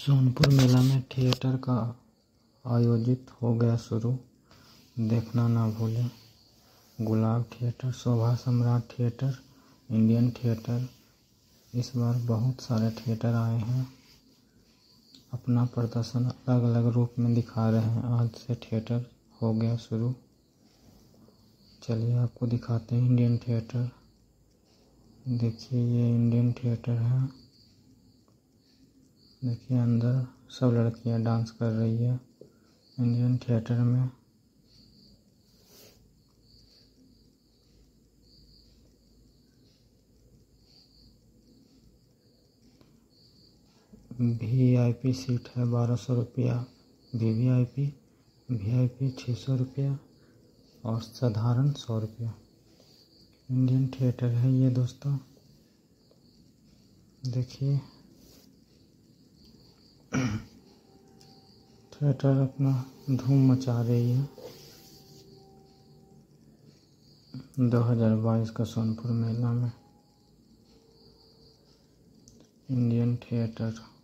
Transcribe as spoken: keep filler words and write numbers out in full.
सोनपुर मेला में थिएटर का आयोजित हो गया शुरू, देखना ना भूलें। गुलाब थिएटर, शोभा सम्राट थिएटर, इंडियन थिएटर, इस बार बहुत सारे थिएटर आए हैं, अपना प्रदर्शन अलग अलग रूप में दिखा रहे हैं। आज से थिएटर हो गया शुरू। चलिए आपको दिखाते हैं इंडियन थिएटर। देखिए ये इंडियन थिएटर है। देखिए अंदर सब लड़कियां डांस कर रही है इंडियन थिएटर में। वी आई पी सीट है बारह सौ रुपया, V V I P V I P छः सौ रुपया और साधारण सौ रुपया। इंडियन थिएटर है ये दोस्तों। देखिए थिएटर अपना धूम मचा रही है। दो हज़ार बाईस का सोनपुर मेला में इंडियन थिएटर।